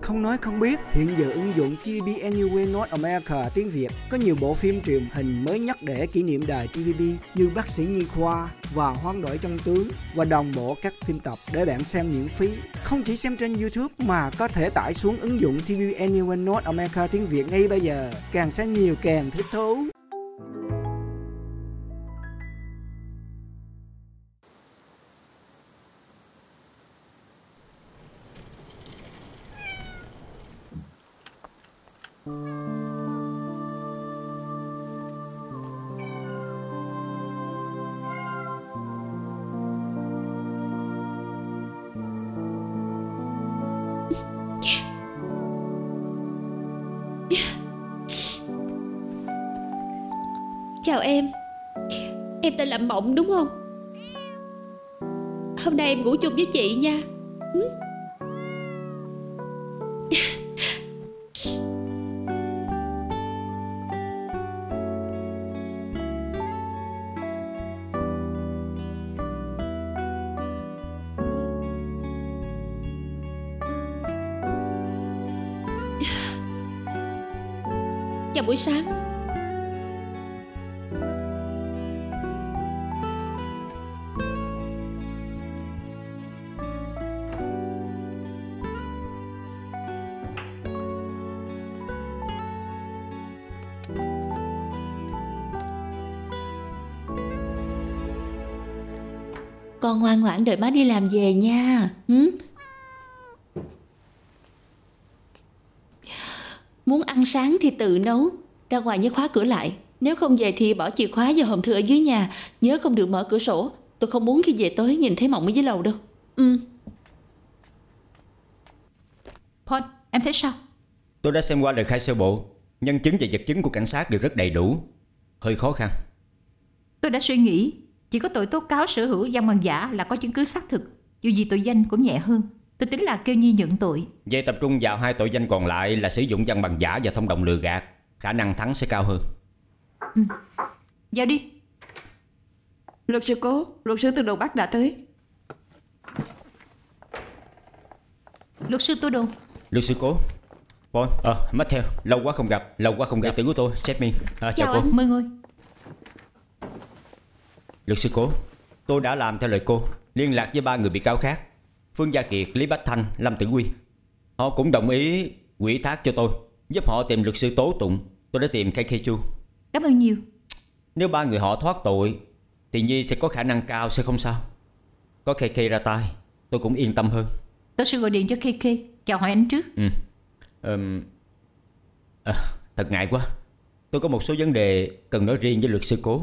Không nói không biết, hiện giờ ứng dụng TVB Anywhere North America tiếng Việt có nhiều bộ phim truyền hình mới nhất để kỷ niệm đài TVB như Bác sĩ Nhi Khoa và Hoán đổi trong tướng, và đồng bộ các phim tập để bạn xem miễn phí. Không chỉ xem trên YouTube mà có thể tải xuống ứng dụng TVB Anywhere North America tiếng Việt ngay bây giờ. Càng xem nhiều càng thích thú. Chào em tên là Mộng đúng không? Hôm nay em ngủ chung với chị nha. Chào buổi sáng. Con ngoan ngoãn đợi má đi làm về nha. Muốn ăn sáng thì tự nấu. Ra ngoài nhớ khóa cửa lại. Nếu không về thì bỏ chìa khóa vào hòm thư ở dưới nhà. Nhớ không được mở cửa sổ. Tôi không muốn khi về tối nhìn thấy Mộng ở dưới lầu đâu. Paul, em thấy sao? Tôi đã xem qua lời khai sơ bộ. Nhân chứng và vật chứng của cảnh sát đều rất đầy đủ. Hơi khó khăn. Tôi đã suy nghĩ chỉ có tội tố cáo sở hữu văn bằng giả là có chứng cứ xác thực. Dù gì tội danh cũng nhẹ hơn. Tôi tính là kêu Nhi nhận tội. Vậy tập trung vào hai tội danh còn lại là sử dụng văn bằng giả và thông đồng lừa gạt. Khả năng thắng sẽ cao hơn. Vào đi. Luật sư Cố, luật sư từ Đồ Bắc đã tới. Luật sư Tô Đồ. Luật sư Cố. Paul, Matthew, lâu quá không gặp. Tử của tôi, Jasmine. Chào cô. Mời ngồi. Luật sư Cố, tôi đã làm theo lời cô, liên lạc với 3 người bị cáo khác: Phương Gia Kiệt, Lý Bách Thanh, Lâm Tử Quy. Họ cũng đồng ý ủy thác cho tôi giúp họ tìm luật sư tố tụng. Tôi đã tìm KK Chu. Cảm ơn nhiều. Nếu 3 người họ thoát tội thì Nhi sẽ có khả năng cao sẽ không sao. Có KK ra tay, tôi cũng yên tâm hơn. Tôi sẽ gọi điện cho KK chào hỏi anh trước. Thật ngại quá. Tôi có một số vấn đề cần nói riêng với luật sư Cố.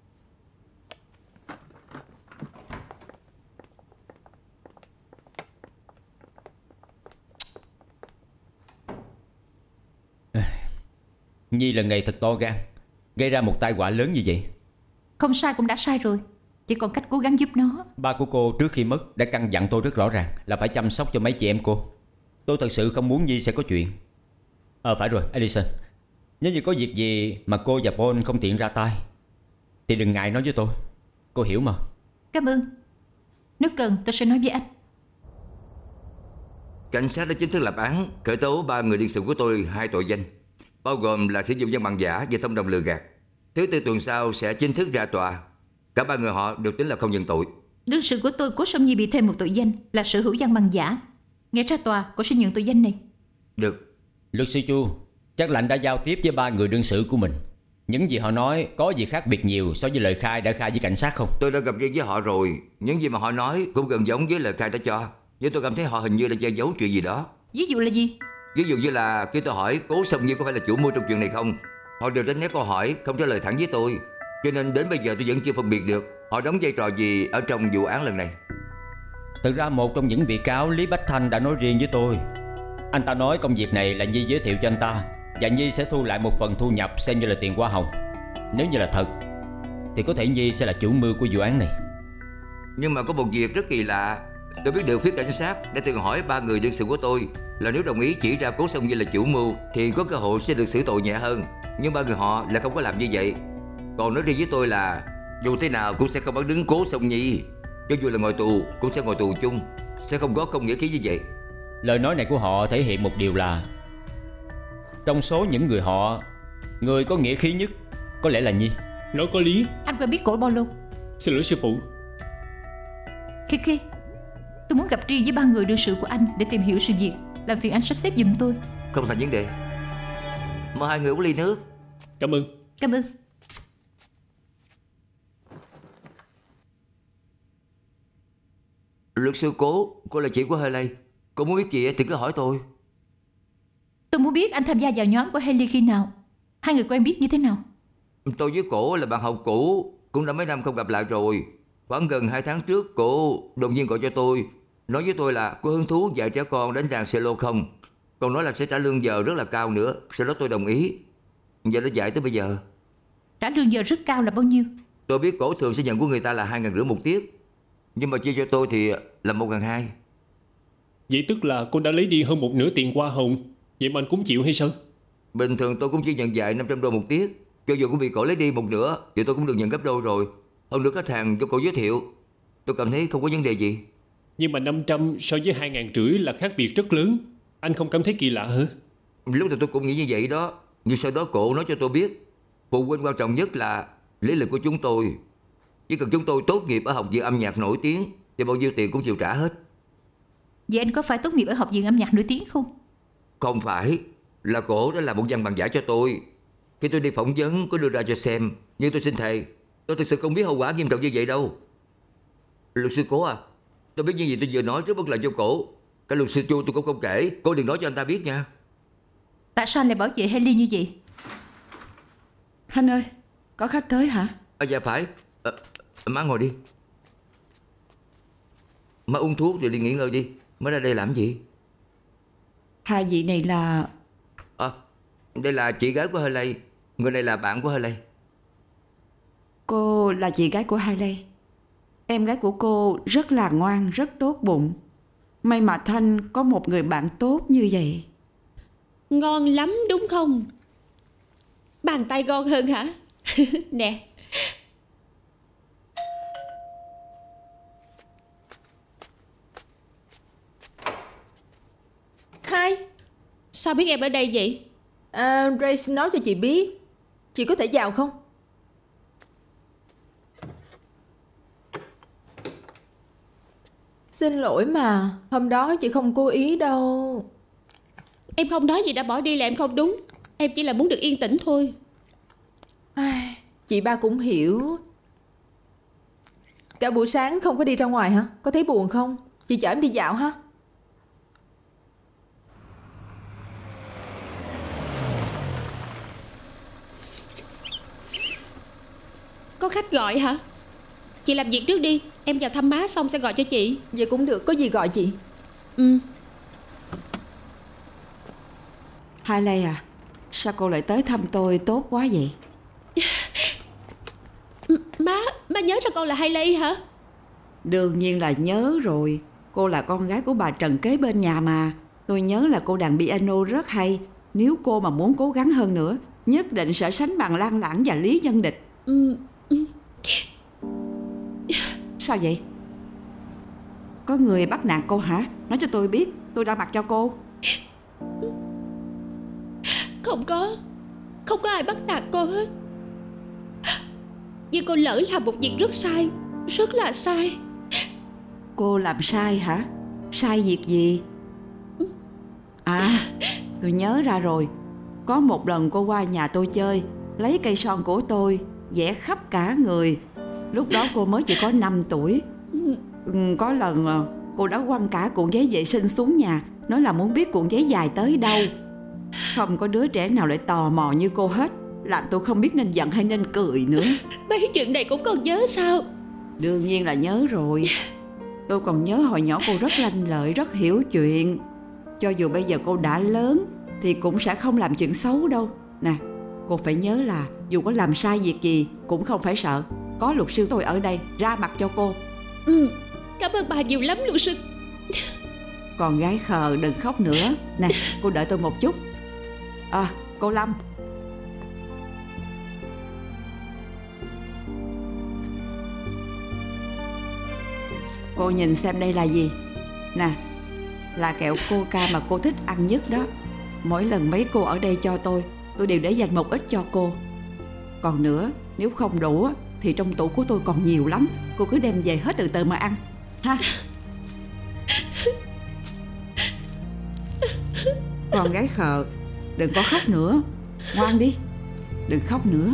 Nhi lần này thật to gan, gây ra một tai họa lớn như vậy. Không sai cũng đã sai rồi, chỉ còn cách cố gắng giúp nó. Ba của cô trước khi mất đã căn dặn tôi rất rõ ràng là phải chăm sóc cho mấy chị em cô. Tôi thật sự không muốn Nhi sẽ có chuyện. Phải rồi, Edison, nếu như có việc gì mà cô và Paul không tiện ra tay thì đừng ngại nói với tôi. Cô hiểu mà. Cảm ơn. Nếu cần tôi sẽ nói với anh. Cảnh sát đã chính thức lập án khởi tố 3 người đương sự của tôi 2 tội danh, bao gồm là sử dụng văn bằng giả và thông đồng lừa gạt. Thứ Tư tuần sau sẽ chính thức ra tòa. Cả 3 người họ được tính là không nhận tội. Đương sự của tôi Cố Song Nhi bị thêm một tội danh là sở hữu văn bằng giả. Nghe ra tòa, cô sẽ nhận tội danh này. Được. Luật sư Chu, chắc là anh đã giao tiếp với 3 người đương sự của mình. Những gì họ nói có gì khác biệt nhiều so với lời khai đã khai với cảnh sát không? Tôi đã gặp riêng với họ rồi. Những gì mà họ nói cũng gần giống với lời khai đã cho. Nhưng tôi cảm thấy họ hình như đang che giấu chuyện gì đó. Ví dụ là gì? Ví dụ như là khi tôi hỏi Cố Song Nhi có phải là chủ mưu trong chuyện này không, họ đều tránh né câu hỏi, không trả lời thẳng với tôi. Cho nên đến bây giờ tôi vẫn chưa phân biệt được họ đóng vai trò gì ở trong vụ án lần này. Thực ra một trong những bị cáo, Lý Bách Thanh, đã nói riêng với tôi. Anh ta nói công việc này là Nhi giới thiệu cho anh ta, và Nhi sẽ thu lại một phần thu nhập xem như là tiền hoa hồng. Nếu như là thật thì có thể Nhi sẽ là chủ mưu của vụ án này. Nhưng mà có một việc rất kỳ lạ. Tôi biết được phía cảnh sát đã từng hỏi 3 người đương sự của tôi là nếu đồng ý chỉ ra Cố Song Nhi là chủ mưu thì có cơ hội sẽ được xử tội nhẹ hơn. Nhưng 3 người họ lại không có làm như vậy. Còn nói riêng với tôi là dù thế nào cũng sẽ không bắt đứng Cố Song Nhi. Cho dù là ngồi tù cũng sẽ ngồi tù chung, sẽ không có không nghĩa khí như vậy. Lời nói này của họ thể hiện một điều là trong số những người họ, người có nghĩa khí nhất có lẽ là Nhi. Nói có lý. Anh quen biết cổ bao lâu? Xin lỗi sư phụ. Kiki, tôi muốn gặp riêng với 3 người đương sự của anh để tìm hiểu sự việc. Làm phiền anh sắp xếp giùm tôi. Không thành vấn đề. Mời 2 người uống ly nước. Cảm ơn. Cảm ơn. Luật sư Cố, cô là chị của Haley. Cô muốn biết gì thì cứ hỏi tôi. Tôi muốn biết anh tham gia vào nhóm của Haley khi nào? 2 người quen biết như thế nào? Tôi với cổ là bạn học cũ, cũng đã mấy năm không gặp lại rồi. Khoảng gần 2 tháng trước, cổ đột nhiên gọi cho tôi, nói với tôi là có hứng thú dạy trẻ con đánh đàn cello không, còn nói là sẽ trả lương giờ rất là cao nữa. Sau đó tôi đồng ý. Giờ đã dạy tới bây giờ. Trả lương giờ rất cao là bao nhiêu? Tôi biết cổ thường sẽ nhận của người ta là 2.500 một tiết, nhưng mà chia cho tôi thì là 1.200. Vậy tức là cô đã lấy đi hơn một nửa tiền hoa hồng. Vậy mà anh cũng chịu hay sao? Bình thường tôi cũng chỉ nhận dạy 500 đô một tiết. Cho dù cũng bị cổ lấy đi một nửa thì tôi cũng được nhận gấp đôi rồi. Hơn nữa khách hàng cho cổ giới thiệu, tôi cảm thấy không có vấn đề gì. Nhưng mà 500 so với 2.500 là khác biệt rất lớn. Anh không cảm thấy kỳ lạ hả? Lúc đầu tôi cũng nghĩ như vậy đó. Nhưng sau đó cổ nói cho tôi biết, phụ huynh quan trọng nhất là lý lịch của chúng tôi. Chỉ cần chúng tôi tốt nghiệp ở học viện âm nhạc nổi tiếng thì bao nhiêu tiền cũng chịu trả hết. Vậy anh có phải tốt nghiệp ở học viện âm nhạc nổi tiếng không? Không phải, là cổ đã làm một văn bằng giả cho tôi. Khi tôi đi phỏng vấn có đưa ra cho xem. Nhưng tôi xin thề, tôi thực sự không biết hậu quả nghiêm trọng như vậy đâu. Luật sư Cố à, tôi biết những gì tôi vừa nói rất bất lợi cho cổ. Cả luật sư Chu tôi cũng không kể. Cô đừng nói cho anh ta biết nha. Tại sao anh lại bảo vệ Haley như vậy? Khanh ơi, có khách tới hả? Dạ phải. Má ngồi đi. Má uống thuốc rồi đi nghỉ ngơi đi. Má ra đây làm gì? 2 vị này là... Đây là chị gái của Haley. Người này là bạn của Haley. Cô là chị gái của Haley. Em gái của cô rất là ngoan, rất tốt bụng. May mà Thanh có một người bạn tốt như vậy. Ngon lắm đúng không? Bàn tay ngon hơn hả? Nè. Hai. Sao biết em ở đây vậy? Grace nói cho chị biết. Chị có thể vào không? Xin lỗi mà, hôm đó chị không cố ý đâu. Em không nói gì đã bỏ đi là em không đúng. Em chỉ là muốn được yên tĩnh thôi. Chị ba cũng hiểu. Cả buổi sáng không có đi ra ngoài hả? Có thấy buồn không? Chị chở em đi dạo ha. Có khách gọi hả? Chị làm việc trước đi. Em vào thăm má xong sẽ gọi cho chị. Vậy cũng được, có gì gọi chị. Haley à, sao cô lại tới thăm tôi tốt quá vậy? Má nhớ ra con là Haley hả? Đương nhiên là nhớ rồi. Cô là con gái của bà Trần kế bên nhà mà. Tôi nhớ là cô đàn piano rất hay. Nếu cô mà muốn cố gắng hơn nữa, nhất định sẽ sánh bằng Lan Lãng và Lý Nhân Địch. Sao vậy? Có người bắt nạt cô hả? Nói cho tôi biết, tôi ra mặt cho cô. Không có ai bắt nạt cô hết. Nhưng cô lỡ làm một việc rất sai. Rất là sai. Cô làm sai hả? Sai việc gì? À, tôi nhớ ra rồi. Có một lần cô qua nhà tôi chơi, lấy cây son của tôi vẽ khắp cả người. Lúc đó cô mới chỉ có 5 tuổi. Có lần cô đã quăng cả cuộn giấy vệ sinh xuống nhà, nói là muốn biết cuộn giấy dài tới đâu. Không có đứa trẻ nào lại tò mò như cô hết. Làm tôi không biết nên giận hay nên cười nữa. Mấy chuyện này cũng còn nhớ sao? Đương nhiên là nhớ rồi. Tôi còn nhớ hồi nhỏ cô rất lanh lợi, rất hiểu chuyện. Cho dù bây giờ cô đã lớn thì cũng sẽ không làm chuyện xấu đâu. Nè, cô phải nhớ là dù có làm sai việc gì cũng không phải sợ. Có luật sư tôi ở đây ra mặt cho cô. Cảm ơn bà nhiều lắm luật sư. Con gái khờ đừng khóc nữa. Nè, cô đợi tôi một chút. Cô Lâm. Cô nhìn xem đây là gì. Nè, là kẹo coca mà cô thích ăn nhất đó. Mỗi lần mấy cô ở đây cho tôi đều để dành một ít cho cô. Còn nữa, nếu không đủ thì trong tủ của tôi còn nhiều lắm. Cô cứ đem về hết từ từ mà ăn ha. Con gái khờ, đừng có khóc nữa. Ngoan đi, đừng khóc nữa.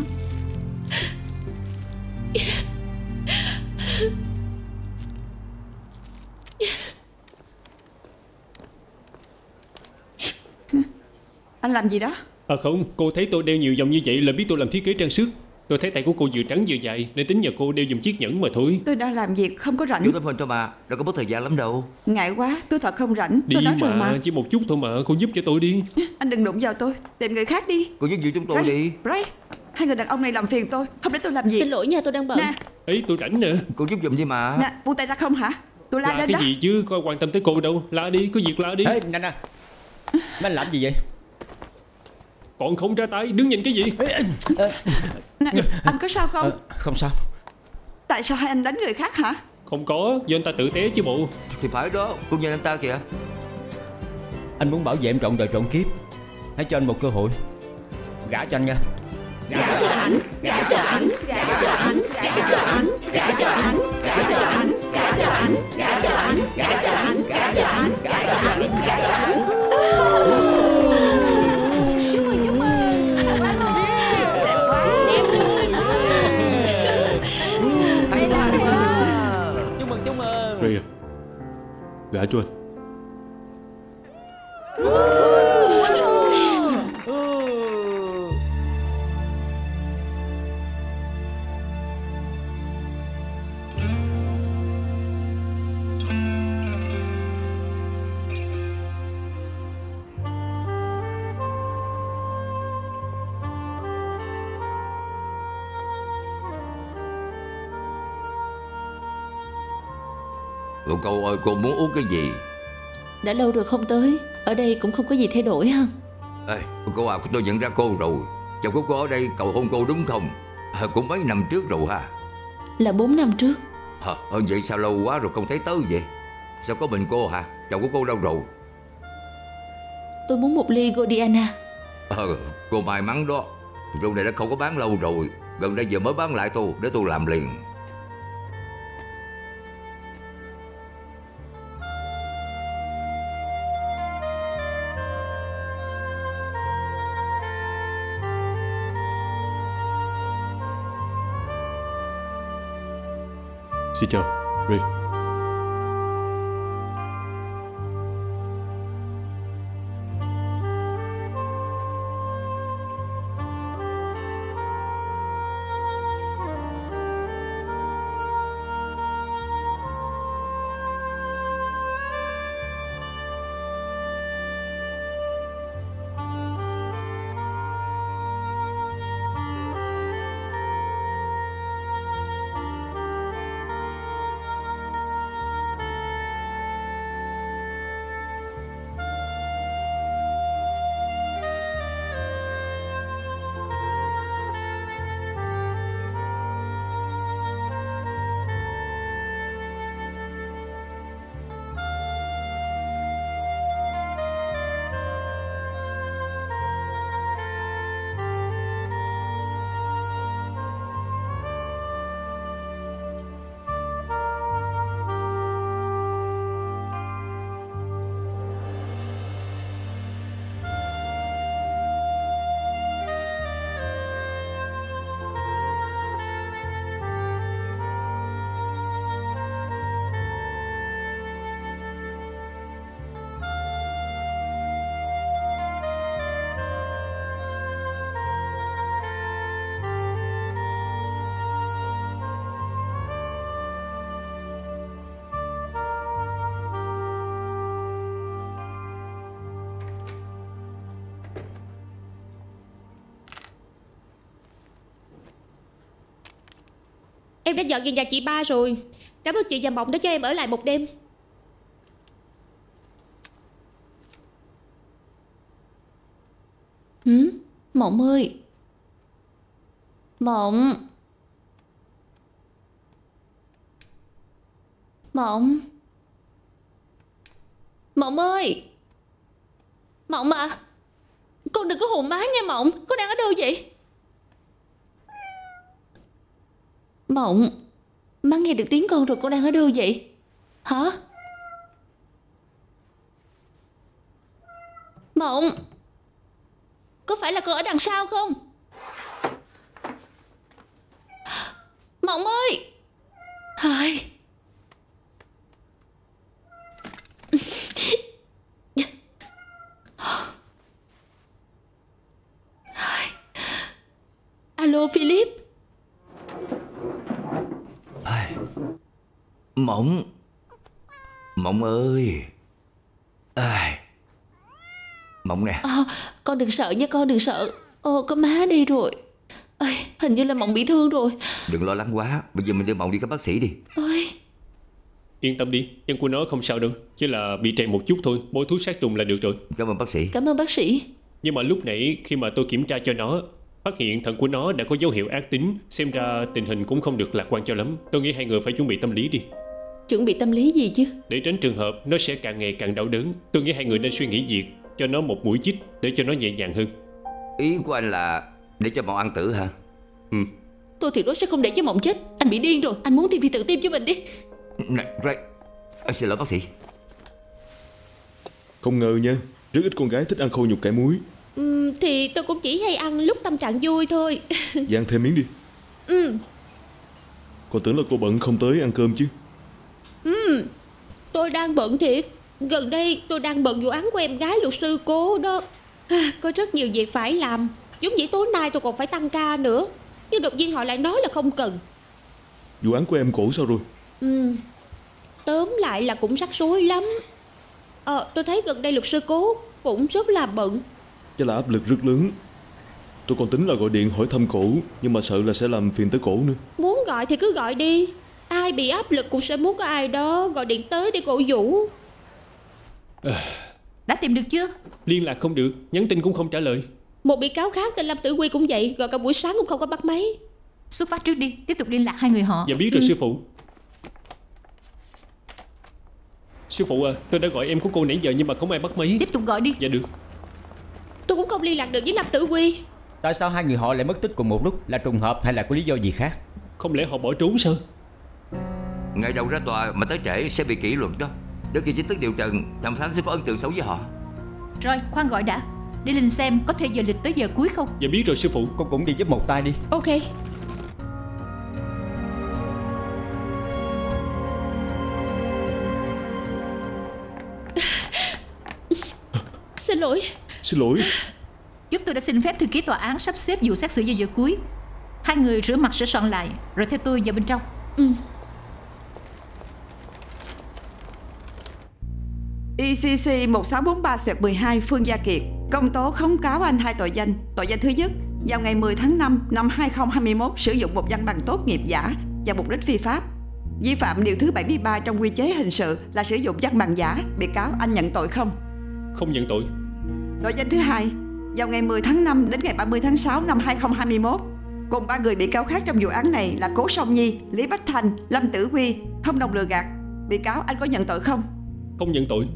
Anh làm gì đó? Không, cô thấy tôi đeo nhiều vòng như vậy là biết tôi làm thiết kế trang sức. Tôi thấy tay của cô vừa trắng vừa dài nên tính nhờ cô đeo dùm chiếc nhẫn mà thôi. Tôi đang làm việc không có rảnh. Chú tấm hình cho mà, đâu có mất thời gian lắm đâu. Ngại quá, tôi thật không rảnh. Đi tôi nói rồi mà. chỉ một chút thôi mà, cô giúp cho tôi đi. Anh đừng đụng vào tôi, tìm người khác đi. Cô giúp gì chúng tôi đi. Ray, hai người đàn ông này làm phiền tôi, không để tôi làm gì. Xin lỗi nha, tôi đang bận. Nè, Ấy, tôi rảnh nè. Cô giúp giùm đi mà. nè, buông tay ra không hả? Tôi la La lên cái đó. gì chứ, coi quan tâm tới cô đâu. La đi, có việc la đi. Ê, nè, mấy anh làm gì vậy? Còn không ra tay, đứng nhìn cái gì? Nè, anh có sao không? Không sao. Tại sao hai anh đánh người khác hả? Không có, do anh ta tự té chứ bộ. Thì phải đó, cô nhìn anh ta kìa. Anh muốn bảo vệ em trọn đời trọn kiếp. Hãy cho anh một cơ hội. Gả cho anh nha. Gả cho anh, gả cho anh, gả cho anh, gả cho anh, gả cho anh, gả cho anh, gả cho anh, gả cho anh, gả cho anh, gả cho anh, gả cho anh, gả cho anh. Chúc mừng, chúc mừng. Đẹp tươi. Hay lắm. Chúc mừng, chúc mừng. Ray à, gả cho anh. Cô ơi, cô muốn uống cái gì? Đã lâu rồi không tới, ở đây cũng không có gì thay đổi ha. Ê, cô à, tôi nhận ra cô rồi. Chồng của cô ở đây cầu hôn cô đúng không? Cũng mấy năm trước rồi ha. Là 4 năm trước. Vậy sao lâu quá rồi không thấy tới vậy? Sao có mình cô hả? Chồng của cô đâu rồi? Tôi muốn một ly Godiana. Cô may mắn đó. Rượu này đã không có bán lâu rồi. Gần đây giờ mới bán lại tôi, để tôi làm liền. Xin chào, Ray. Em đã dọn về nhà chị ba rồi. Cảm ơn chị và Mộng đã cho em ở lại một đêm. Mộng ơi. Mộng. Mộng. Mộng ơi! Mộng à! Con đừng có hùn má nha Mộng. Con đang ở đâu vậy? Mộng, má nghe được tiếng con rồi. Con đang ở đâu vậy? Hả? Mộng, có phải là con ở đằng sau không? Mộng ơi! Hai. Alo Philip. Mộng. Mộng ơi. Mộng nè. Con đừng sợ nha, con đừng sợ. Có má đây rồi. Hình như là Mộng bị thương rồi. Đừng lo lắng quá. Bây giờ mình đưa Mộng đi khám bác sĩ đi. Yên tâm đi, chân của nó không sao đâu. Chỉ là bị trầy một chút thôi. Bôi thuốc sát trùng là được rồi. Cảm ơn bác sĩ. Cảm ơn bác sĩ. Nhưng mà lúc nãy khi mà tôi kiểm tra cho nó, phát hiện thận của nó đã có dấu hiệu ác tính. Xem ra tình hình cũng không được lạc quan cho lắm. Tôi nghĩ hai người phải chuẩn bị tâm lý đi. Chuẩn bị tâm lý gì chứ? Để tránh trường hợp nó sẽ càng ngày càng đau đớn, tôi nghĩ hai người nên suy nghĩ việc cho nó một mũi chích để cho nó nhẹ nhàng hơn. Ý của anh là để cho Mộng ăn tử hả? Tôi tuyệt đối sẽ không để cho Mộng chết. Anh bị điên rồi. Anh muốn tiêm thì tự tiêm cho mình đi. Này, Ray, anh xin lỗi bác sĩ. Không ngờ nha, rất ít con gái thích ăn khô nhục cải muối. Thì tôi cũng chỉ hay ăn lúc tâm trạng vui thôi. Vậy ăn thêm miếng đi. Con tưởng là cô bận không tới ăn cơm chứ. Tôi đang bận thiệt. Gần đây tôi đang bận vụ án của em gái luật sư Cố đó. Có rất nhiều việc phải làm. Giống như tối nay tôi còn phải tăng ca nữa. Nhưng đột nhiên họ lại nói là không cần. Vụ án của em Cổ sao rồi? Tóm lại là cũng rắc rối lắm. Tôi thấy gần đây luật sư Cố cũng rất là bận. Chắc là áp lực rất lớn. Tôi còn tính là gọi điện hỏi thăm Cổ, nhưng mà sợ là sẽ làm phiền tới Cổ nữa. Muốn gọi thì cứ gọi đi. Ai bị áp lực cũng sẽ muốn có ai đó gọi điện tới để cổ vũ. Đã tìm được chưa? Liên lạc không được, nhắn tin cũng không trả lời. Một bị cáo khác tên Lâm Tử Quy cũng vậy, gọi cả buổi sáng cũng không có bắt máy. Xuất phát trước đi, tiếp tục liên lạc hai người họ. Dạ biết rồi sư phụ. Sư phụ à, tôi đã gọi em của cô nãy giờ nhưng mà không ai bắt máy. Tiếp tục gọi đi. Dạ được. Tôi cũng không liên lạc được với Lâm Tử Quy. Tại sao hai người họ lại mất tích cùng một lúc? Là trùng hợp hay là có lý do gì khác? Không lẽ họ bỏ trốn sao? Ngày đầu ra tòa mà tới trễ sẽ bị kỷ luật đó. Đến khi chính thức điều trần, thẩm phán sẽ có ấn tượng xấu với họ. Rồi, khoan gọi đã. Để Linh xem có thể giờ lịch tới giờ cuối không. Dạ biết rồi sư phụ. Con cũng đi giúp một tay đi. Ok. Xin lỗi. Xin lỗi. Giúp tôi đã xin phép thư ký tòa án sắp xếp vụ xét xử vào giờ cuối. Hai người rửa mặt sửa soạn lại, rồi theo tôi vào bên trong. ECC 1643/12 Phương Gia Kiệt công tố khống cáo anh hai tội danh. Tội danh thứ nhất, vào ngày 10 tháng 5 năm 2021 sử dụng một văn bằng tốt nghiệp giả và mục đích phi pháp. Vi phạm điều thứ 73 trong quy chế hình sự là sử dụng văn bằng giả. Bị cáo anh nhận tội không? Không nhận tội. Tội danh thứ hai, vào ngày 10 tháng 5 đến ngày 30 tháng 6 năm 2021, cùng ba người bị cáo khác trong vụ án này là Cố Song Nhi, Lý Bách Thành, Lâm Tử Quy thông đồng lừa gạt. Bị cáo anh có nhận tội không? Không nhận tội.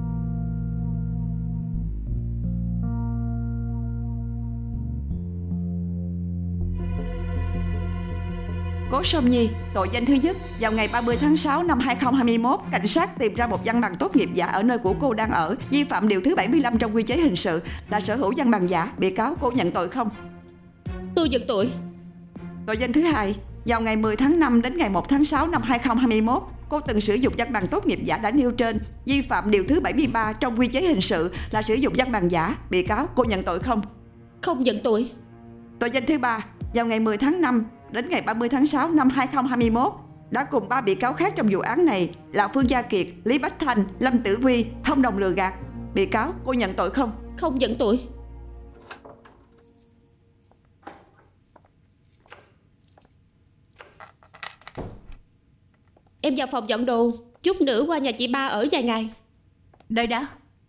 Cố Song Nhi, tội danh thứ nhất, vào ngày 30 tháng 6 năm 2021, cảnh sát tìm ra một văn bằng tốt nghiệp giả ở nơi của cô đang ở, vi phạm điều thứ 75 trong quy chế hình sự là sở hữu văn bằng giả. Bị cáo cô nhận tội không? Tôi nhận tội. Tội danh thứ hai, vào ngày 10 tháng 5 đến ngày 1 tháng 6 năm 2021, cô từng sử dụng văn bằng tốt nghiệp giả đã nêu trên, vi phạm điều thứ 73 trong quy chế hình sự là sử dụng văn bằng giả. Bị cáo cô nhận tội không? Không nhận tội. Tội danh thứ ba, vào ngày 10 tháng 5 đến ngày 30 tháng 6 năm 2021, đã cùng ba bị cáo khác trong vụ án này là Phương Gia Kiệt, Lý Bách Thành, Lâm Tử Quy thông đồng lừa gạt. Bị cáo cô nhận tội không? Không nhận tội. Em vào phòng dọn đồ. Chút nữa qua nhà chị ba ở vài ngày. Đợi đã.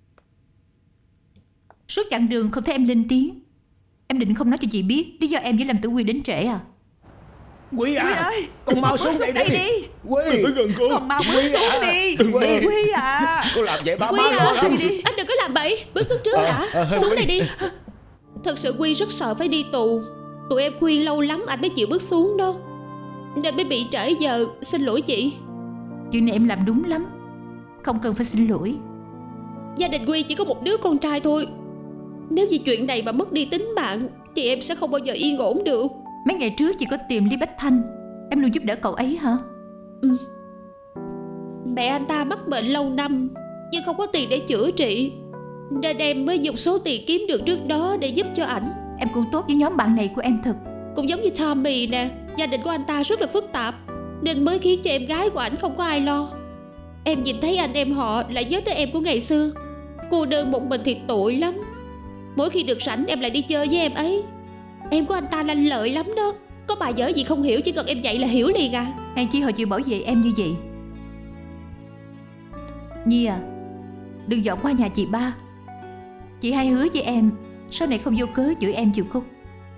Suốt chặng đường không thấy em lên tiếng. Em định không nói cho chị biết lý do em với Lâm Tử Quy đến trễ à? Quy à, Quy ơi, con mau bước xuống đây đi. Đừng Quy, tới gần con. Con mau bước xuống đi. Quy à. cô làm vậy ba Quy má lo à, lắm. anh đừng có làm bậy. Bước xuống trước đã. Xuống đây đi. Thật sự Quy rất sợ phải đi tù. Tụi em khuyên lâu lắm anh mới chịu bước xuống đó, nên mới bị trễ giờ. Xin lỗi chị. Chuyện này em làm đúng lắm, không cần phải xin lỗi. Gia đình Quy chỉ có một đứa con trai thôi. Nếu vì chuyện này mà mất đi tính mạng thì em sẽ không bao giờ yên ổn được. Mấy ngày trước chị có tìm Lý Bách Thanh, em luôn giúp đỡ cậu ấy hả? Ừ. Mẹ anh ta mắc bệnh lâu năm nhưng không có tiền để chữa trị, nên em mới dùng số tiền kiếm được trước đó để giúp cho ảnh. Em cũng tốt với nhóm bạn này của em thật. Cũng giống như Tommy nè, gia đình của anh ta rất là phức tạp, nên mới khiến cho em gái của ảnh không có ai lo. Em nhìn thấy anh em họ lại nhớ tới em của ngày xưa. Cô đơn một mình thì tội lắm. Mỗi khi được rảnh em lại đi chơi với em ấy. Em của anh ta lanh lợi lắm đó. Có bài vở gì không hiểu chỉ cần em dạy là hiểu liền à. Hèn chi họ chịu bảo vệ em như vậy. Nhi à, đừng dọn qua nhà chị ba. Chị hai hứa với em sau này không vô cớ chửi em chịu không?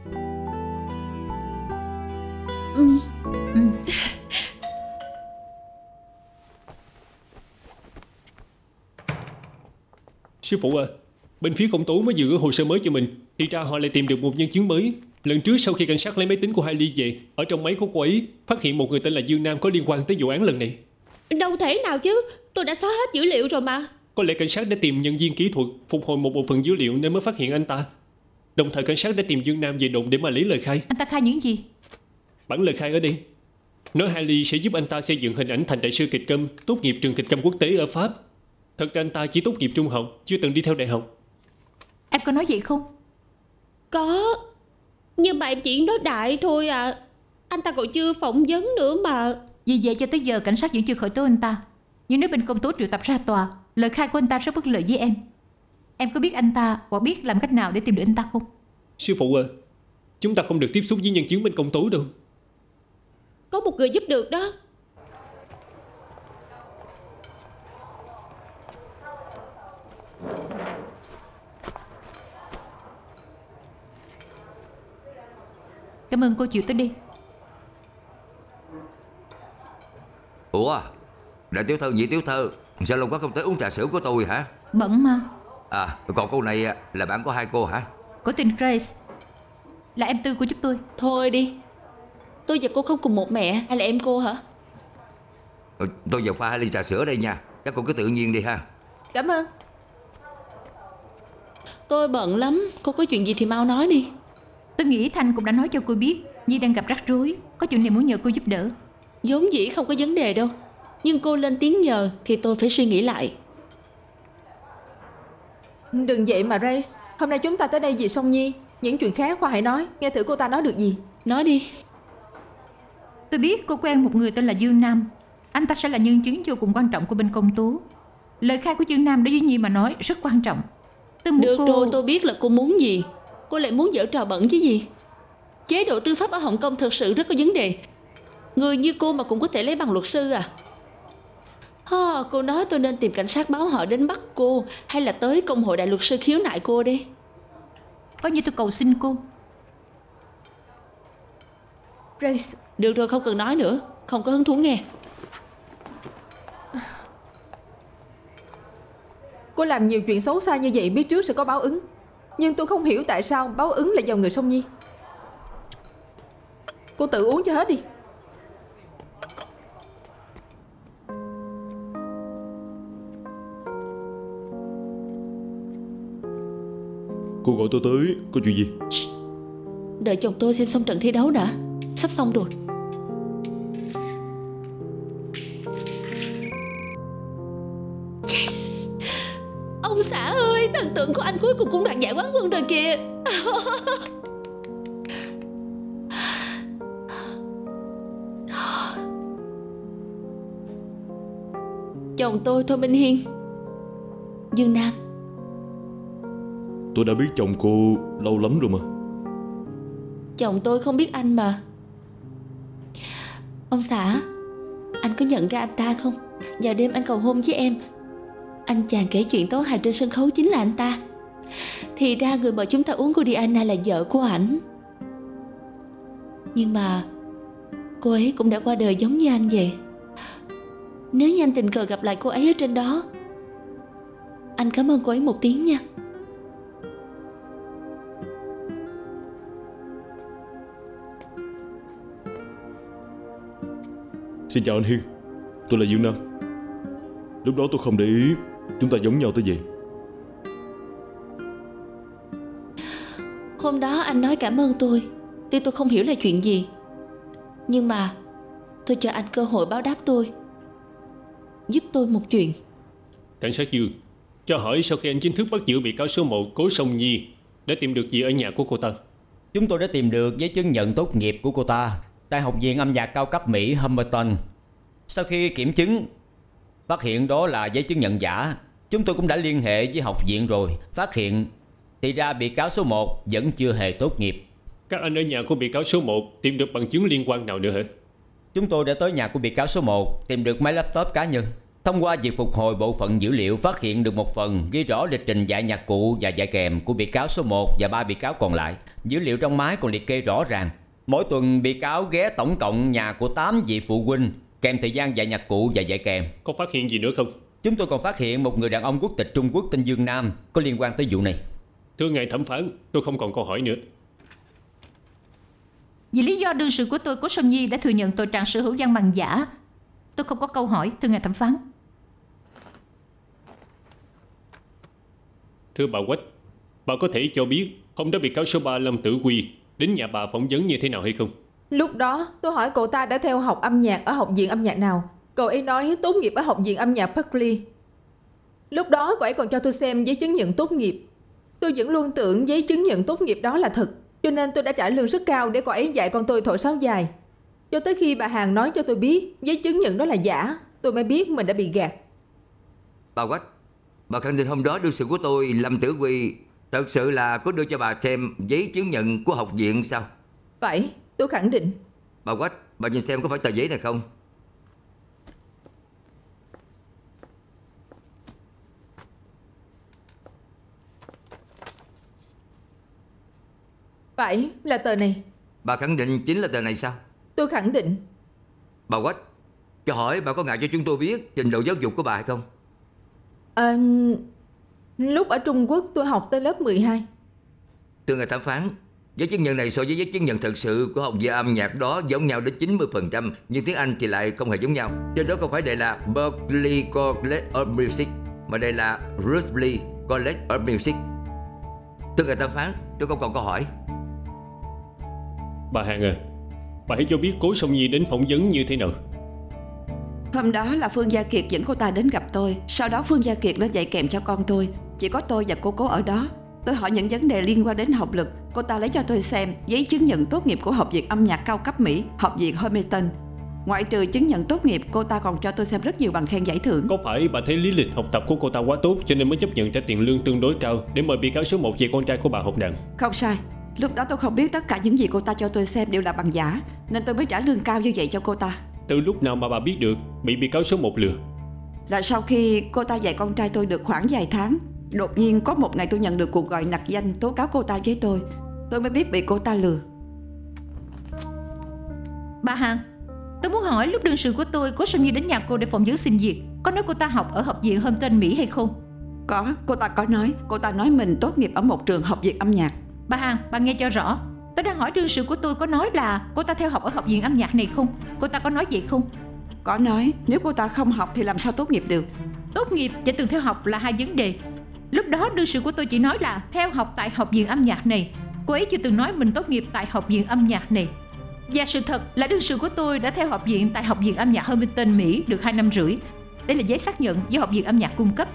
Sư phụ à, bên phía công tố mới vừa gửi hồ sơ mới cho mình, thì ra họ lại tìm được một nhân chứng mới. Lần trước sau khi cảnh sát lấy máy tính của Hailey về, ở trong máy của cô ấy phát hiện một người tên là Dương Nam có liên quan tới vụ án lần này. Đâu thể nào chứ, tôi đã xóa hết dữ liệu rồi mà. Có lẽ cảnh sát đã tìm nhân viên kỹ thuật phục hồi một bộ phận dữ liệu nên mới phát hiện anh ta. Đồng thời cảnh sát đã tìm Dương Nam về đồn để mà lấy lời khai. Anh ta khai những gì? Bản lời khai ở đây nói Hailey sẽ giúp anh ta xây dựng hình ảnh thành đại sư kịch câm tốt nghiệp trường kịch câm quốc tế ở Pháp. Thật ra anh ta chỉ tốt nghiệp trung học, chưa từng đi theo đại học. Em có nói vậy không? Có, nhưng mà em chỉ nói đại thôi à. Anh ta còn chưa phỏng vấn nữa mà. Vì vậy cho tới giờ cảnh sát vẫn chưa khởi tố anh ta. Nhưng nếu bên công tố triệu tập ra tòa, lời khai của anh ta rất bất lợi với em. Em có biết anh ta hoặc biết làm cách nào để tìm được anh ta không? Sư phụ à, chúng ta không được tiếp xúc với nhân chứng bên công tố đâu. Có một người giúp được đó. Cảm ơn cô chịu tới đi. Ủa, đại tiểu thư, nhị tiểu thư, sao lâu quá không tới uống trà sữa của tôi hả? Bận mà. À, còn cô này là bạn của hai cô hả? Của tên Grace, là em tư của chúng tôi. Thôi đi, tôi và cô không cùng một mẹ. Hay là em cô hả? Tôi vừa pha 2 ly trà sữa đây nha. Các cô cứ tự nhiên đi ha. Cảm ơn. Tôi bận lắm, cô có chuyện gì thì mau nói đi. Tôi nghĩ Thanh cũng đã nói cho cô biết Nhi đang gặp rắc rối, có chuyện này muốn nhờ cô giúp đỡ. Vốn dĩ không có vấn đề đâu, nhưng cô lên tiếng nhờ thì tôi phải suy nghĩ lại. Đừng vậy mà Grace. Hôm nay chúng ta tới đây vì Song Nhi. Những chuyện khác Khoa hãy nói. Nghe thử cô ta nói được gì. Nói đi. Tôi biết cô quen một người tên là Dương Nam. Anh ta sẽ là nhân chứng vô cùng quan trọng của bên công tố. Lời khai của Dương Nam đối với Nhi mà nói rất quan trọng. Tôi muốn được rồi, tôi biết là cô muốn gì. Cô lại muốn giở trò bẩn chứ gì. Chế độ tư pháp ở Hồng Kông thực sự rất có vấn đề. Người như cô mà cũng có thể lấy bằng luật sư à? Cô nói tôi nên tìm cảnh sát báo họ đến bắt cô, hay là tới công hội đại luật sư khiếu nại cô đi. Có như tôi cầu xin cô. Grace. Được rồi, không cần nói nữa. Không có hứng thú nghe. Cô làm nhiều chuyện xấu xa như vậy biết trước sẽ có báo ứng. Nhưng tôi không hiểu tại sao báo ứng lại vào người Song Nhi. Cô tự uống cho hết đi. Cô gọi tôi tới, có chuyện gì? Đợi chồng tôi xem xong trận thi đấu đã. Sắp xong rồi. Yes! Ông xã ơi, thần tượng của anh cuối cùng cũng đoạt giải quán quân rồi kìa. Chồng tôi Thôi Minh Hiên. Dương Nam. Tôi đã biết chồng cô lâu lắm rồi mà. Chồng tôi không biết anh mà. Ông xã, anh có nhận ra anh ta không? Vào đêm anh cầu hôn với em, anh chàng kể chuyện tấu hài trên sân khấu chính là anh ta. Thì ra người mời chúng ta uống Godiana là vợ của ảnh. Nhưng mà cô ấy cũng đã qua đời giống như anh vậy. Nếu như anh tình cờ gặp lại cô ấy ở trên đó, anh cảm ơn cô ấy một tiếng nha. Xin chào anh Hiên, tôi là Dương Nam. Lúc đó tôi không để ý chúng ta giống nhau tới vậy. Hôm đó anh nói cảm ơn tôi, tuy tôi không hiểu là chuyện gì, nhưng mà tôi cho anh cơ hội báo đáp tôi, giúp tôi một chuyện. Cảnh sát Dương, cho hỏi sau khi anh chính thức bắt giữ bị cáo số 1 Cố Song Nhi, đã tìm được gì ở nhà của cô ta? Chúng tôi đã tìm được giấy chứng nhận tốt nghiệp của cô ta tại Học viện âm nhạc cao cấp Mỹ Humberton. Sau khi kiểm chứng phát hiện đó là giấy chứng nhận giả, chúng tôi cũng đã liên hệ với học viện rồi, phát hiện thì ra bị cáo số 1 vẫn chưa hề tốt nghiệp. Các anh ở nhà của bị cáo số 1 tìm được bằng chứng liên quan nào nữa hả? Chúng tôi đã tới nhà của bị cáo số 1, tìm được máy laptop cá nhân. Thông qua việc phục hồi bộ phận dữ liệu, phát hiện được một phần ghi rõ lịch trình dạy nhạc cụ và dạy kèm của bị cáo số 1 và 3 bị cáo còn lại. Dữ liệu trong máy còn liệt kê rõ ràng mỗi tuần bị cáo ghé tổng cộng nhà của 8 vị phụ huynh, kèm thời gian dạy nhạc cụ và dạy kèm. Có phát hiện gì nữa không? Chúng tôi còn phát hiện một người đàn ông quốc tịch Trung Quốc tên Dương Nam có liên quan tới vụ này. Thưa ngài thẩm phán, tôi không còn câu hỏi nữa. Vì lý do đương sự của tôi, Cố Song Nhi, đã thừa nhận tội trạng sở hữu văn bằng giả, tôi không có câu hỏi, thưa ngài thẩm phán. Thưa bà Quách, bà có thể cho biết hôm đó bị cáo số 3 Lâm Tử Quy đến nhà bà phỏng vấn như thế nào hay không? Lúc đó tôi hỏi cậu ta đã theo học âm nhạc ở học viện âm nhạc nào. Cậu ấy nói tốt nghiệp ở học viện âm nhạc Berkeley. Lúc đó cậu ấy còn cho tôi xem giấy chứng nhận tốt nghiệp. Tôi vẫn luôn tưởng giấy chứng nhận tốt nghiệp đó là thật, cho nên tôi đã trả lương rất cao để cậu ấy dạy con tôi thổi sáo dài. Cho tới khi bà Hàn nói cho tôi biết giấy chứng nhận đó là giả, tôi mới biết mình đã bị gạt. Bà Quách, bà khẳng định hôm đó đương sự của tôi Lâm Tử Quy thật sự là có đưa cho bà xem giấy chứng nhận của học viện sao? Phải, tôi khẳng định. Bà Quách, bà nhìn xem có phải tờ giấy này không? Phải, là tờ này. Bà khẳng định chính là tờ này sao? Tôi khẳng định. Bà Quách, cho hỏi bà có ngại cho chúng tôi biết trình độ giáo dục của bà hay không? Lúc ở Trung Quốc tôi học tới lớp 12. Thưa ngài thẩm phán, giấy chứng nhận này so với giấy chứng nhận thật sự của học viện âm nhạc đó giống nhau đến 90%, nhưng tiếng Anh thì lại không hề giống nhau. Trên đó không phải đây là Berklee College of Music, mà đây là Berklee College of Music. Thưa ngài thẩm phán, tôi không còn câu hỏi. Bà Hàn à, bà hãy cho biết Cố Song Nhi đến phỏng vấn như thế nào? Hôm đó là Phương Gia Kiệt dẫn cô ta đến gặp tôi. Sau đó Phương Gia Kiệt lên dạy kèm cho con tôi. Chỉ có tôi và cô Cố ở đó. Tôi hỏi những vấn đề liên quan đến học lực. Cô ta lấy cho tôi xem giấy chứng nhận tốt nghiệp của Học viện âm nhạc cao cấp Mỹ, Học viện Hamilton. Ngoại trừ chứng nhận tốt nghiệp, cô ta còn cho tôi xem rất nhiều bằng khen giải thưởng. Có phải bà thấy lý lịch học tập của cô ta quá tốt cho nên mới chấp nhận trả tiền lương tương đối cao để mời bị cáo số 1 về con trai của bà học đàn? Không sai. Lúc đó tôi không biết tất cả những gì cô ta cho tôi xem đều là bằng giả, nên tôi mới trả lương cao như vậy cho cô ta. Từ lúc nào mà bà biết được bị cáo số 1 lừa? Là sau khi cô ta dạy con trai tôi được khoảng vài tháng, đột nhiên có một ngày tôi nhận được cuộc gọi nặc danh tố cáo cô ta với tôi mới biết bị cô ta lừa. Bà Hàn, tôi muốn hỏi lúc đương sự của tôi, Cố Song Nhi, đến nhà cô để phỏng vấn xin việc, có nói cô ta học ở Học viện Hamilton Mỹ hay không? Có, cô ta có nói. Cô ta nói mình tốt nghiệp ở một trường học viện âm nhạc. Bà Hàn, bà nghe cho rõ. Tôi đang hỏi đương sự của tôi có nói là cô ta theo học ở học viện âm nhạc này không? Cô ta có nói vậy không? Có nói, nếu cô ta không học thì làm sao tốt nghiệp được? Tốt nghiệp và từng theo học là hai vấn đề. Lúc đó đương sự của tôi chỉ nói là theo học tại học viện âm nhạc này. Cô ấy chưa từng nói mình tốt nghiệp tại học viện âm nhạc này. Và sự thật là đương sự của tôi đã theo học viện tại Học viện âm nhạc Hamilton Mỹ được 2 năm rưỡi. Đây là giấy xác nhận do học viện âm nhạc cung cấp.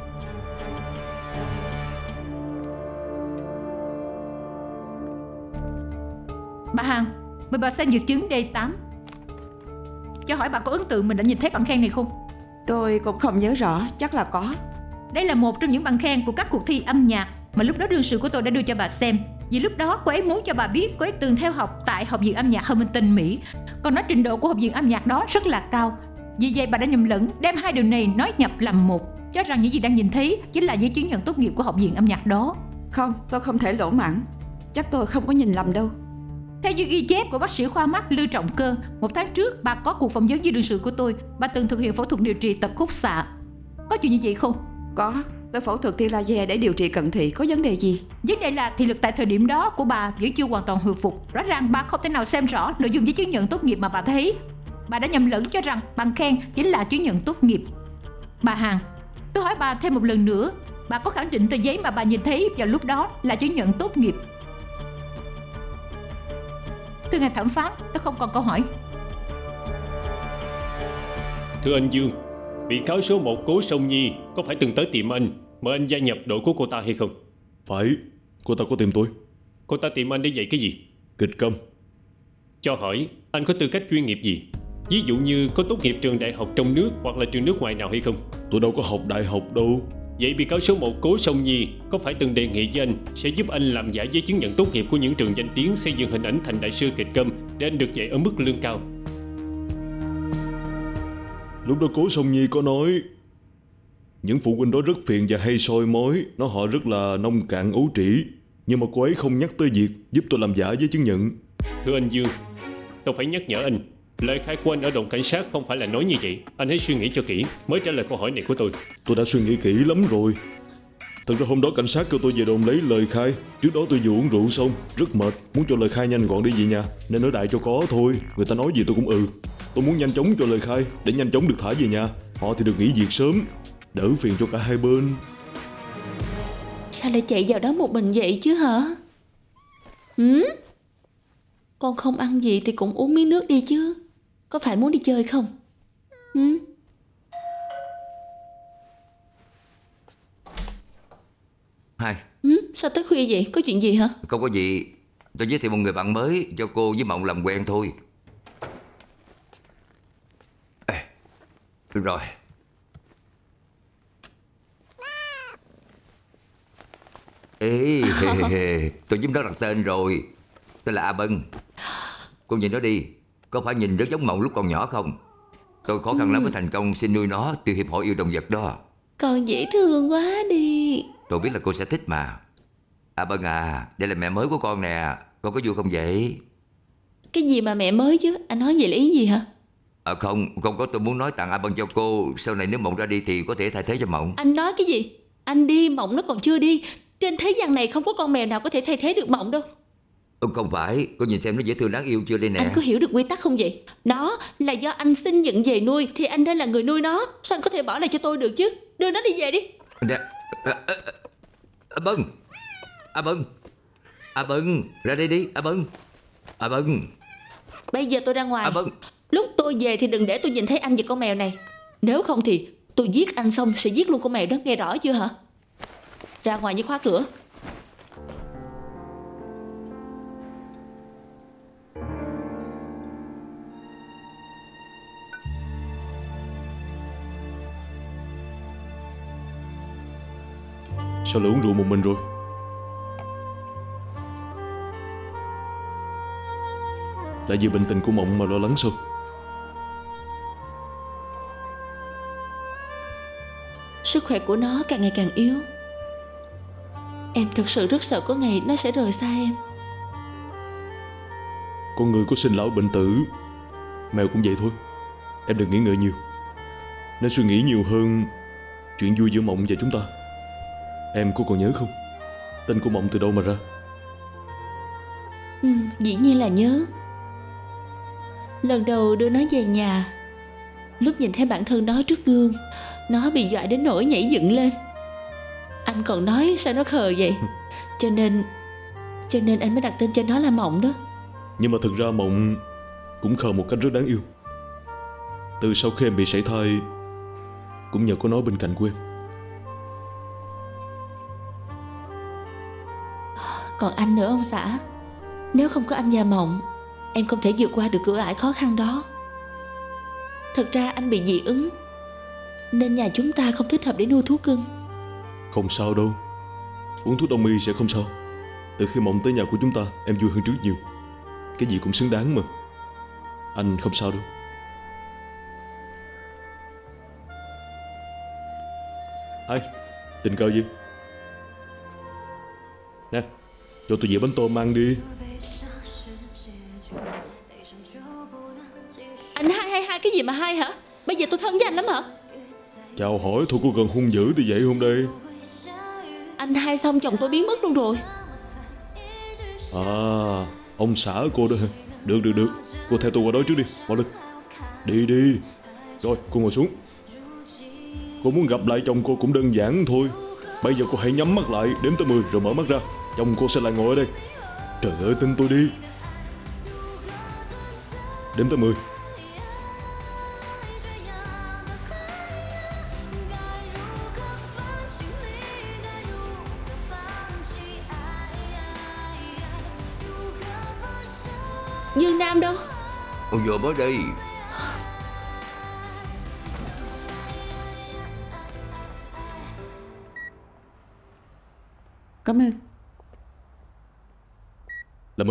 Bà Hàn, mời bà xem dược chứng D8. Cho hỏi bà có ấn tượng mình đã nhìn thấy bằng khen này không? Tôi cũng không nhớ rõ, chắc là có. Đây là một trong những bằng khen của các cuộc thi âm nhạc mà lúc đó đương sự của tôi đã đưa cho bà xem. Vì lúc đó cô ấy muốn cho bà biết cô ấy từng theo học tại Học viện âm nhạc Hamilton Mỹ, còn nói trình độ của học viện âm nhạc đó rất là cao. Vì vậy bà đã nhầm lẫn, đem hai điều này nói nhập làm một, cho rằng những gì đang nhìn thấy chính là giấy chứng nhận tốt nghiệp của học viện âm nhạc đó. Không, tôi không thể lỗ mãng. Chắc tôi không có nhìn lầm đâu. Theo như ghi chép của bác sĩ khoa mắt Lưu Trọng Cơ, 1 tháng trước bà có cuộc phỏng vấn với đương sự của tôi. Bà từng thực hiện phẫu thuật điều trị tật khúc xạ. Có chuyện như vậy không? Có, tôi phẫu thuật tia laser để điều trị cận thị. Có vấn đề gì? Vấn đề là thị lực tại thời điểm đó của bà vẫn chưa hoàn toàn hồi phục. Rõ ràng bà không thể nào xem rõ nội dung giấy chứng nhận tốt nghiệp mà bà thấy. Bà đã nhầm lẫn cho rằng bằng khen chính là chứng nhận tốt nghiệp. Bà Hằng, tôi hỏi bà thêm một lần nữa, bà có khẳng định tờ giấy mà bà nhìn thấy vào lúc đó là chứng nhận tốt nghiệp? Thưa ngài thẩm phán, tôi không còn câu hỏi. Thưa anh Dương, bị cáo số 1 Cố Sông Nhi có phải từng tới tìm anh, mời anh gia nhập đội của cô ta hay không? Phải, cô ta có tìm tôi. Cô ta tìm anh để dạy cái gì? Kịch câm. Cho hỏi, anh có tư cách chuyên nghiệp gì? Ví dụ như có tốt nghiệp trường đại học trong nước hoặc là trường nước ngoài nào hay không? Tôi đâu có học đại học đâu. Vậy bị cáo số 1 Cố Sông Nhi có phải từng đề nghị với anh sẽ giúp anh làm giả giấy chứng nhận tốt nghiệp của những trường danh tiếng, xây dựng hình ảnh thành đại sư kịch câm để anh được dạy ở mức lương cao? Lúc đó Cố Sông Nhi có nói những phụ huynh đó rất phiền và hay soi mói, nói họ rất là nông cạn ấu trĩ. Nhưng mà cô ấy không nhắc tới việc giúp tôi làm giả giấy chứng nhận. Thưa anh Dương, tôi phải nhắc nhở anh, lời khai của anh ở đồn cảnh sát không phải là nói như vậy. Anh hãy suy nghĩ cho kỹ mới trả lời câu hỏi này của tôi. Tôi đã suy nghĩ kỹ lắm rồi. Thật ra hôm đó cảnh sát kêu tôi về đồn lấy lời khai. Trước đó tôi vừa uống rượu xong, rất mệt, muốn cho lời khai nhanh gọn đi về nhà, nên nói đại cho có thôi. Người ta nói gì tôi cũng Tôi muốn nhanh chóng cho lời khai để nhanh chóng được thả về nhà. Họ thì được nghỉ việc sớm, đỡ phiền cho cả hai bên. Sao lại chạy vào đó một mình vậy chứ hả? Con không ăn gì thì cũng uống miếng nước đi chứ. Có phải muốn đi chơi không? Hai. Sao tới khuya vậy? Có chuyện gì hả? Không có gì. Tôi giới thiệu một người bạn mới cho cô với Mộng làm quen thôi. Được rồi. Tôi giúp nó đặt tên rồi. Tên là A Bân. Cô nhìn nó đi, có phải nhìn rất giống Mộng lúc còn nhỏ không? Tôi khó khăn lắm mới thành công xin nuôi nó từ Hiệp hội Yêu Động Vật đó. Con dễ thương quá đi. Tôi biết là cô sẽ thích mà. A Bân à, đây là mẹ mới của con nè. Con có vui không vậy? Cái gì mà mẹ mới chứ? Anh nói vậy là ý gì hả? Không có, tôi muốn nói tặng A Bân cho cô. Sau này nếu Mộng ra đi thì có thể thay thế cho Mộng. Anh nói cái gì? Anh đi, Mộng nó còn chưa đi. Trên thế gian này không có con mèo nào có thể thay thế được Mộng đâu. Không phải, cô nhìn xem nó dễ thương đáng yêu chưa đây nè. Anh có hiểu được quy tắc không vậy? Nó là do anh xin nhận về nuôi, thì anh nên là người nuôi nó. Sao anh có thể bỏ lại cho tôi được chứ? Đưa nó đi về đi. A Bân, A Bân, A Bân, ra đây đi, A Bân, A Bân. Bây giờ tôi ra ngoài. A Bân. Lúc tôi về thì đừng để tôi nhìn thấy anh và con mèo này. Nếu không thì tôi giết anh xong sẽ giết luôn con mèo đó, nghe rõ chưa hả? Ra ngoài với khóa cửa. Sao lại uống rượu một mình rồi? Lại vì bệnh tình của Mộng mà lo lắng sao? Sức khỏe của nó càng ngày càng yếu. Em thực sự rất sợ có ngày nó sẽ rời xa em. Con người có sinh lão bệnh tử, mèo cũng vậy thôi. Em đừng nghĩ ngợi nhiều, nên suy nghĩ nhiều hơn chuyện vui giữa Mộng và chúng ta. Em có còn nhớ không? Tên của Mộng từ đâu mà ra? Dĩ nhiên là nhớ. Lần đầu đưa nó về nhà, lúc nhìn thấy bản thân nó trước gương, nó bị dọa đến nỗi nhảy dựng lên. Anh còn nói sao nó khờ vậy. Cho nên anh mới đặt tên cho nó là Mộng đó. Nhưng mà thực ra Mộng cũng khờ một cách rất đáng yêu. Từ sau khi em bị sảy thai, cũng nhờ có nó bên cạnh của em. Còn anh nữa ông xã. Nếu không có anh và Mộng, em không thể vượt qua được cửa ải khó khăn đó. Thật ra anh bị dị ứng, nên nhà chúng ta không thích hợp để nuôi thú cưng. Không sao đâu, uống thuốc đông y sẽ không sao. Từ khi Mộng tới nhà của chúng ta, em vui hơn trước nhiều. Cái gì cũng xứng đáng mà. Anh không sao đâu. Ai, tình cờ gì? Nè, cho tôi dĩa bánh tôm ăn đi. Hai cái gì mà hay hả? Bây giờ tôi thân với anh lắm hả? Chào hỏi thôi, có cần hung dữ thì vậy không đây? Anh hai xong chồng tôi biến mất luôn rồi. À, ông xã cô đó hả? Được. Cô theo tôi qua đó trước đi. Mau lên. Đi. Rồi, cô ngồi xuống. Cô muốn gặp lại chồng cô cũng đơn giản thôi. Bây giờ cô hãy nhắm mắt lại, đếm tới 10 rồi mở mắt ra. Chồng cô sẽ lại ngồi ở đây. Trời ơi, tin tôi đi. Đếm tới 10. Dương Nam đâu? Ông vừa mới đi. Cảm ơn. Làm ơn.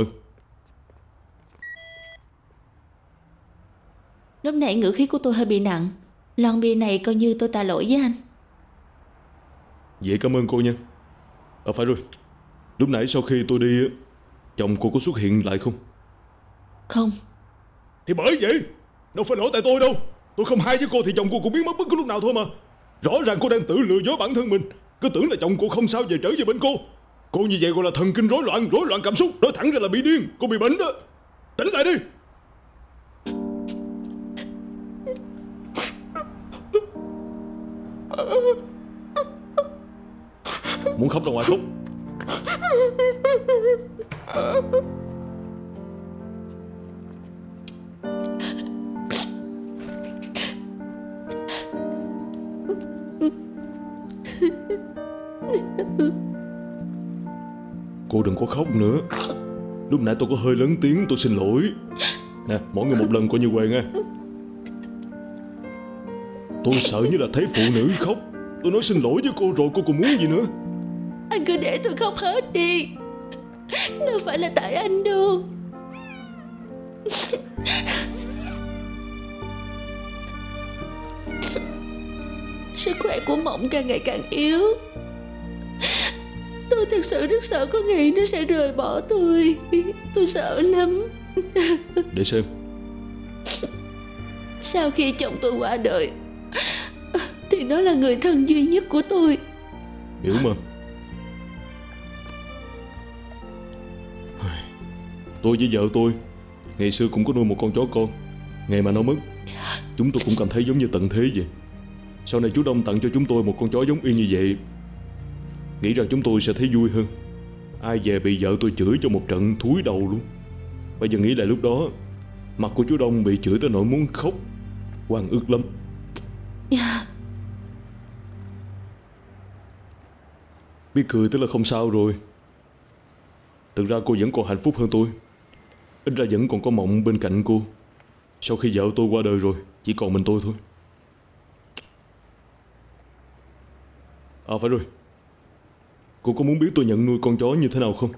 Lúc nãy ngữ khí của tôi hơi bị nặng. Lon bia này coi như tôi tạ lỗi với anh. Vậy cảm ơn cô nha. Phải rồi. Lúc nãy sau khi tôi đi, chồng cô có xuất hiện lại không? Không. Thì bởi vậy, đâu phải lỗi tại tôi đâu. Tôi không hay với cô thì chồng cô cũng biến mất bất cứ lúc nào thôi mà. Rõ ràng cô đang tự lừa dối bản thân mình. Cứ tưởng là chồng cô không sao về trở về bên cô. Cô như vậy gọi là thần kinh rối loạn cảm xúc. Nói thẳng ra là bị điên. Cô bị bệnh đó. Tỉnh lại đi. Muốn khóc ra ngoài khóc. Cô đừng có khóc nữa. Lúc nãy tôi có hơi lớn tiếng, tôi xin lỗi. Nè, mỗi người một lần coi như quê nha. Tôi sợ như là thấy phụ nữ khóc. Tôi nói xin lỗi với cô rồi, cô còn muốn gì nữa? Anh cứ để tôi khóc hết đi. Đâu phải là tại anh đâu. Sức khỏe của Mộng càng ngày càng yếu. Tôi thật sự rất sợ có ngày nó sẽ rời bỏ tôi. Tôi sợ lắm. Để xem. Sau khi chồng tôi qua đời thì nó là người thân duy nhất của tôi. Hiểu mà. Tôi với vợ tôi ngày xưa cũng có nuôi một con chó con. Ngày mà nó mất, chúng tôi cũng cảm thấy giống như tận thế vậy. Sau này chú Đông tặng cho chúng tôi một con chó giống y như vậy. Nghĩ rằng chúng tôi sẽ thấy vui hơn. Ai về bị vợ tôi chửi cho một trận thúi đầu luôn. Bây giờ nghĩ lại lúc đó, mặt của chú Đông bị chửi tới nỗi muốn khóc. Oan ức lắm. Biết cười tức là không sao rồi. Thực ra cô vẫn còn hạnh phúc hơn tôi. Ít ra vẫn còn có Mộng bên cạnh cô. Sau khi vợ tôi qua đời rồi, chỉ còn mình tôi thôi. Phải rồi. Cô có muốn biết tôi nhận nuôi con chó như thế nào không?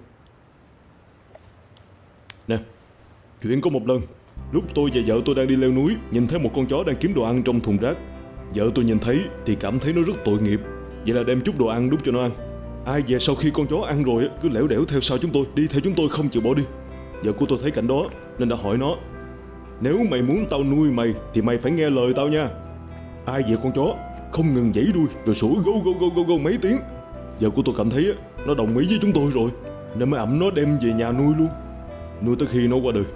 Nè, chuyện có một lần, lúc tôi và vợ tôi đang đi leo núi, nhìn thấy một con chó đang kiếm đồ ăn trong thùng rác. Vợ tôi nhìn thấy thì cảm thấy nó rất tội nghiệp. Vậy là đem chút đồ ăn đút cho nó ăn. Ai về sau khi con chó ăn rồi cứ lẻo đẻo theo sau chúng tôi, đi theo chúng tôi không chịu bỏ đi. Vợ của tôi thấy cảnh đó nên đã hỏi nó: nếu mày muốn tao nuôi mày thì mày phải nghe lời tao nha. Ai về con chó không ngừng giãy đuôi rồi sủa gâu mấy tiếng. Vợ của tôi cảm thấy nó đồng ý với chúng tôi rồi, nên mới ẵm nó đem về nhà nuôi luôn. Nuôi tới khi nó qua đời.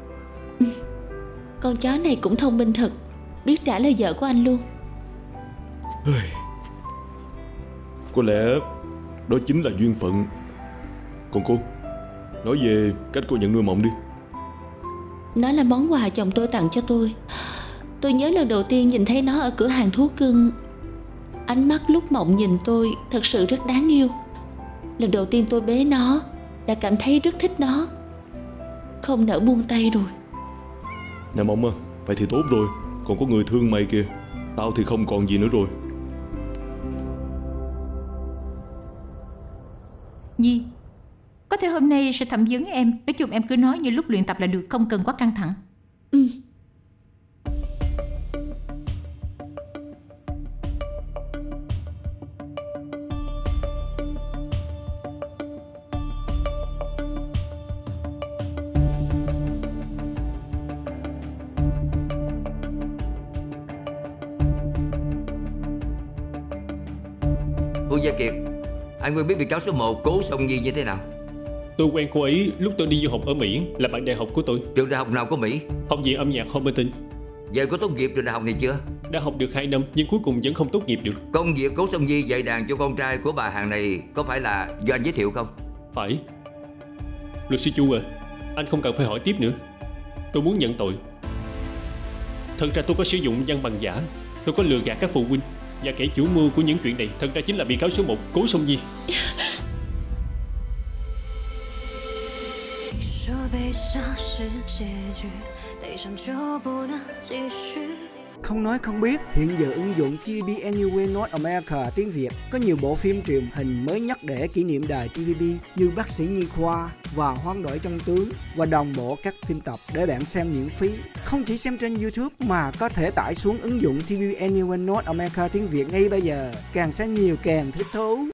Con chó này cũng thông minh thật, biết trả lời vợ của anh luôn. Có lẽ đó chính là duyên phận. Còn cô, nói về cách cô nhận nuôi Mộng đi. Nó là món quà chồng tôi tặng cho tôi. Tôi nhớ lần đầu tiên nhìn thấy nó ở cửa hàng thú cưng. Ánh mắt lúc Mộng nhìn tôi thật sự rất đáng yêu. Lần đầu tiên tôi bế nó đã cảm thấy rất thích nó, không nỡ buông tay rồi. Nè Mộng à, vậy thì tốt rồi. Còn có người thương mày kìa. Tao thì không còn gì nữa rồi. Nhi, có thể hôm nay sẽ thẩm vấn em. Nói chung em cứ nói như lúc luyện tập là được, không cần quá căng thẳng. Gia Kiệt, anh quen biết bị cáo số 1 Cố Song Nhi như thế nào? Tôi quen cô ấy lúc tôi đi du học ở Mỹ, là bạn đại học của tôi. Trường đại học nào của Mỹ? Học viện âm nhạc Homerton. Vậy có tốt nghiệp trường đại học này chưa? Đã học được 2 năm nhưng cuối cùng vẫn không tốt nghiệp được. Công việc Cố Song Nhi dạy đàn cho con trai của bà hàng này có phải là do anh giới thiệu không? Phải. Luật sư Chu à, anh không cần phải hỏi tiếp nữa. Tôi muốn nhận tội. Thật ra tôi có sử dụng văn bằng giả. Tôi có lừa gạt các phụ huynh. Và kẻ chủ mưu của những chuyện này thật ra chính là bị cáo số 1 Cố Song Nhi. Không nói không biết, hiện giờ ứng dụng TVB Anywhere North America tiếng Việt có nhiều bộ phim truyền hình mới nhất để kỷ niệm đài TVB như Bác sĩ Nhi Khoa và Hoán đổi trong tướng, và đồng bộ các phim tập để bạn xem miễn phí. Không chỉ xem trên YouTube mà có thể tải xuống ứng dụng TVB Anywhere North America tiếng Việt ngay bây giờ. Càng xem nhiều càng thích thú.